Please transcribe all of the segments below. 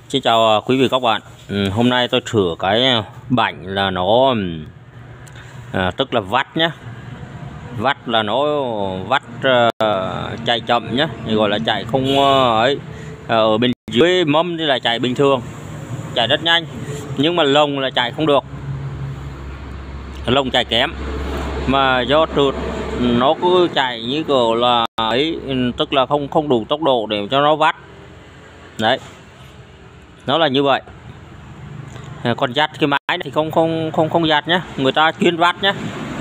Xin chào quý vị các bạn. Hôm nay tôi thử cái bảnh là nó tức là vắt nhé. Vắt là nó vắt chạy chậm nhé, gọi là chạy không ấy. Ở bên dưới mâm thì là chạy bình thường, chạy rất nhanh, nhưng mà lồng là chạy không được, lồng chạy kém. Mà do trượt nó cứ chạy như kiểu là ấy, tức là không đủ tốc độ để cho nó vắt. Đấy, nó là như vậy. Còn dắt cái máy này thì không dắt nhé, người ta chuyên vắt nhé,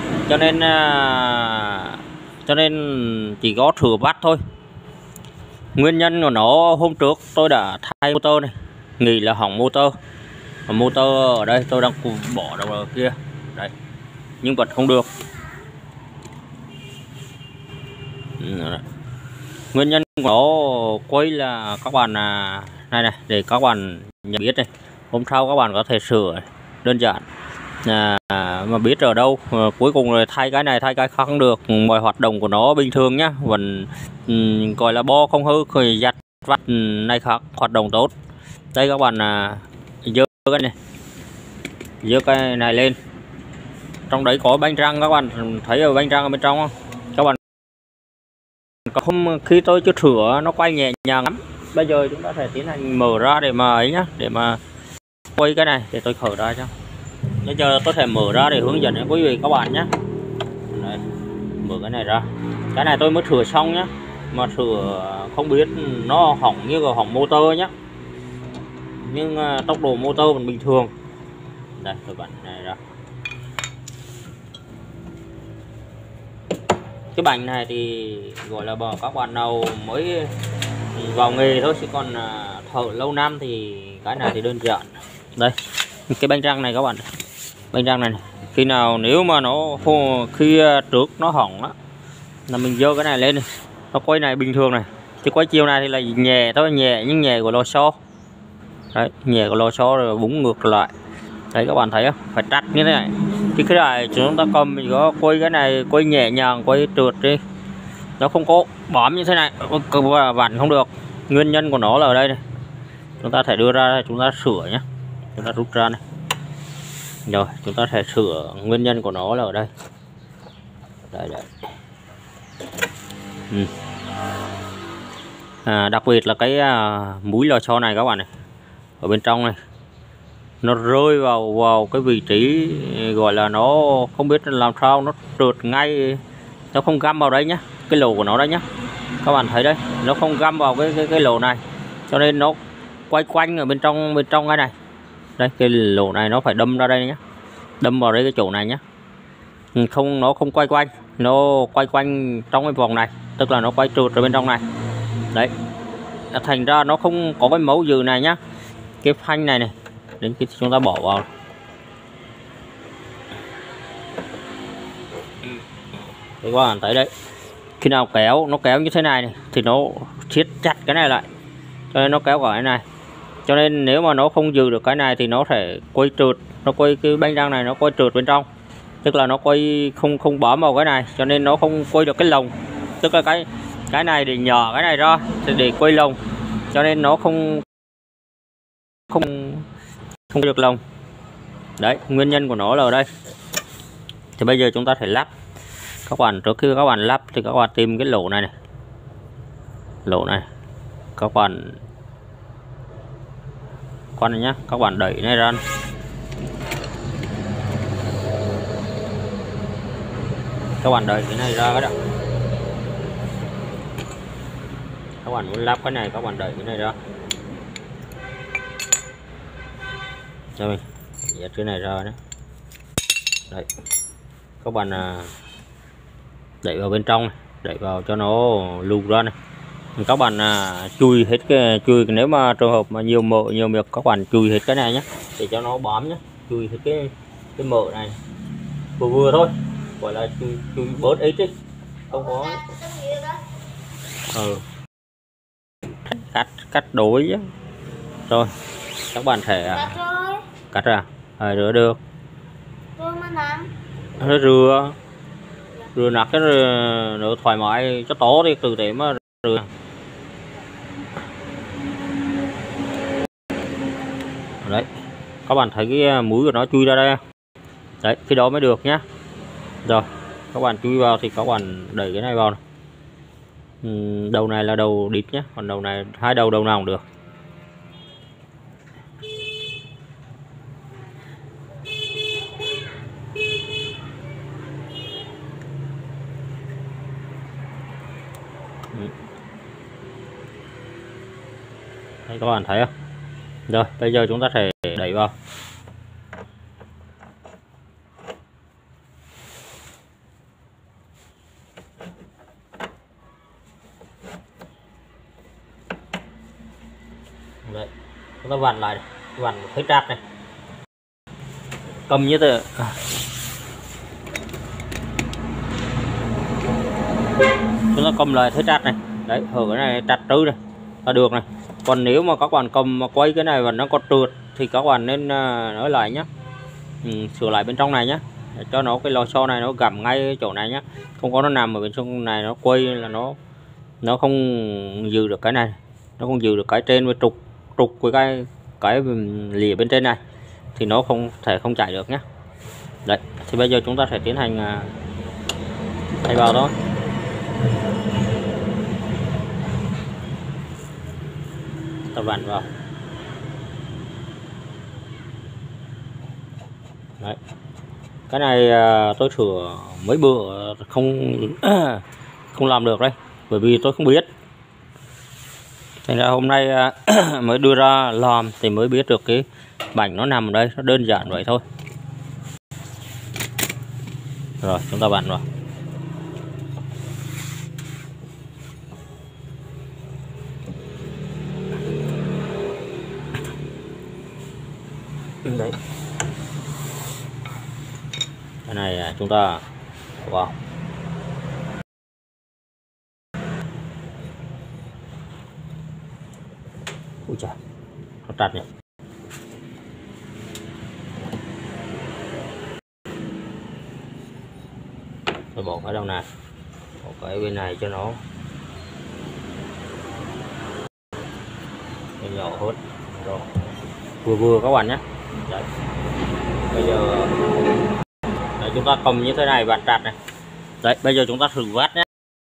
cho nên chỉ có thử vắt thôi. Nguyên nhân của nó hôm trước tôi đã thay motor này, nghĩ là hỏng motor. Motor ở đây tôi đang bỏ đầu kia đấy, nhưng vẫn không được. Nguyên nhân của nó quay là các bạn này để các bạn nhận biết này. Hôm sau các bạn có thể sửa đơn giản, mà biết ở đâu cuối cùng rồi thay cái này thay cái khác không được. Mọi hoạt động của nó bình thường nhá, vẫn gọi là bo không hư, rồi giặt vắt này khác hoạt động tốt. Đây các bạn dơ cái này lên, trong đấy có bánh răng, các bạn thấy ở bánh răng ở bên trong không? Các bạn không, khi tôi chưa thử nó quay nhẹ nhàng lắm. Bây giờ chúng ta sẽ tiến hành mở ra để mà ấy nhá, để mà quay cái này, để tôi khởi ra cho. Bây giờ tôi sẽ mở ra để hướng dẫn cho quý vị các bạn nhé. Đấy, mở cái này ra. Cái này tôi mới sửa xong nhá, mà sửa không biết nó hỏng như là hỏng motor nhá, nhưng tốc độ motor vẫn bình thường. Đây, tôi bật này ra. Cái bánh này thì gọi là các bạn nào mới vào nghề thôi, chứ còn thợ lâu năm thì cái này thì đơn giản. Đây, cái bánh răng này các bạn, bánh răng này, khi nào nếu mà nó khi trước nó hỏng á, là mình dơ cái này lên này, nó quay này bình thường này, chứ quay chiều này thì là nhẹ thôi, nhẹ nhưng nhẹ của lò xo. Đấy, nhẹ của lò xo rồi búng ngược lại. Đấy các bạn thấy không, phải trách như thế này. Chứ cái này chúng ta cầm mình có quay cái này, quay nhẹ nhàng, quay trượt đi, nó không có bám như thế này, vặn không được. Nguyên nhân của nó là ở đây này, chúng ta thể đưa ra, chúng ta sửa nhé, chúng ta rút ra này. Rồi chúng ta sẽ sửa nguyên nhân của nó là ở đây. Đây. Đặc biệt là cái mũi lò xo này các bạn này, ở bên trong này, nó rơi vào cái vị trí gọi là nó không biết làm sao, nó trượt ngay, nó không găm vào đây nhá, cái lỗ của nó đây nhá, các bạn thấy đấy, nó không găm vào cái lỗ này, cho nên nó quay quanh ở bên trong cái này. Đây, cái lỗ này nó phải đâm ra đây nhá, đâm vào đây cái chỗ này nhá. Không, nó không quay quanh, nó quay quanh trong cái vòng này, tức là nó quay trượt ở bên trong này. Đấy, thành ra nó không có cái mấu dừ này nhá. Cái phanh này đến khi chúng ta bỏ vào, thì các bạn thấy đấy, khi nào kéo, nó kéo như thế này thì nó siết chặt cái này lại, cho nên nó kéo cả cái này. Cho nên nếu mà nó không giữ được cái này thì nó sẽ quay trượt, nó quay cái bánh răng này nó quay trượt bên trong, tức là nó quay không bám vào cái này, cho nên nó không quay được cái lồng, tức là cái này để nhỏ cái này ra để quay lồng, cho nên nó không được lồng. Đấy, nguyên nhân của nó là ở đây. Thì bây giờ chúng ta phải lắp. Các bạn, trước khi các bạn lắp thì các bạn tìm cái lỗ này, lỗ này các bạn con này nhá, các bạn đẩy này ra, các bạn đẩy cái này ra cái đó. Các bạn muốn lắp cái này, các bạn đẩy cái này ra, cho mình dắt cái này ra đấy. Đấy, các bạn đẩy vào bên trong này, đẩy vào cho nó lùi ra này. Các bạn chui hết cái nếu mà trường hợp mà nhiều mỡ nhiều miệng, các bạn chui hết cái này nhé, để cho nó bám nhé. Chui hết cái mỡ này vừa thôi, gọi là chui bớt ít đi, không có cắt đối chứ. Rồi các bạn thể cắt ra rửa được, rửa nát cái nữa thoải mái cho tốt đi, từ để mà rửa. Đấy, các bạn thấy cái mũi của nó chui ra đây, đấy khi đó mới được nhá. Rồi các bạn chui vào thì các bạn đẩy cái này vào này. Đầu này là đầu đít nhé, còn đầu này hai đầu nào cũng được. Đây các bạn thấy không? Rồi bây giờ chúng ta sẽ đẩy vào. Đấy, chúng ta vặn lại, vặn thấy trát này, cầm như thế. Chúng ta cầm lại thấy trát này, đấy ở cái này trát trứ này là được này. Còn nếu mà các bạn cầm mà quay cái này và nó có trượt thì các bạn nên nói lại nhé, sửa lại bên trong này nhé, để cho nó cái lò xo này nó gầm ngay cái chỗ này nhé, không có nó nằm ở bên trong này nó quay là nó không giữ được cái này, nó không giữ được cái trên với trục với cái lìa bên trên này thì nó không chạy được nhé. Đấy thì bây giờ chúng ta sẽ tiến hành thay vào thôi. Ta vặn vào. Đấy, cái này tôi sửa mấy bữa không không làm được đấy, bởi vì tôi không biết. Thành ra hôm nay mới đưa ra làm thì mới biết được cái bánh nó nằm ở đây, nó đơn giản vậy thôi. Rồi chúng ta vặn vào. Đấy, cái này chúng ta vào. Ui trời, nó chặt nhỉ. Tôi bỏ cái đầu này, bỏ cái bên này cho nó nhỏ hơn. Rồi vừa các bạn nhé. Đấy, bây giờ đấy, chúng ta cầm như thế này vặn chặt này. Đấy bây giờ chúng ta thử vắt nhé.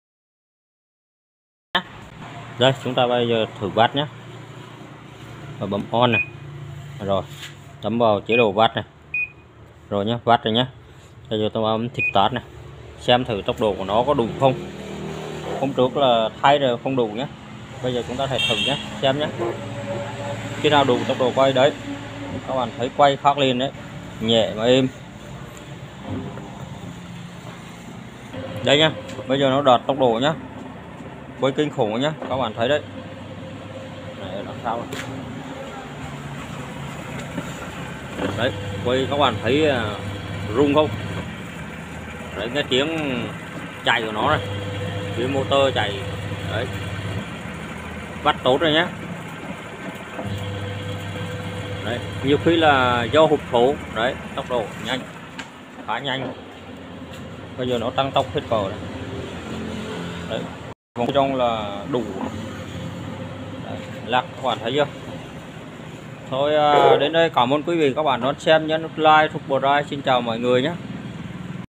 Đây chúng ta bây giờ thử vắt nhé, và bấm on này, rồi bấm vào chế độ vắt này, rồi nhé, vắt rồi nhé. Bây giờ tôi bấm thích start này, xem thử tốc độ của nó có đủ không. Hôm trước là thay rồi không đủ nhé, bây giờ chúng ta phải thử nhé, xem nhé, khi nào đủ tốc độ quay. Đấy các bạn thấy quay khác liền đấy, nhẹ và êm. Đây nhá, bây giờ nó đạt tốc độ nhá, quay kinh khủng nhá, các bạn thấy đấy. Này, làm sao này. Đấy quay các bạn thấy rung không? Đấy cái tiếng chạy của nó này, cái motor chạy. Đấy bắt tốt rồi nhá. Đấy nhiều khi là do hụt số, đấy tốc độ nhanh, khá nhanh. Bây giờ nó tăng tốc hết cỡ này. Đấy vòng trong là đủ. Đấy, lạc các bạn thấy chưa? Thôi đến đây cảm ơn quý vị các bạn đón xem nhé, nút like, subscribe. Xin chào mọi người nhé.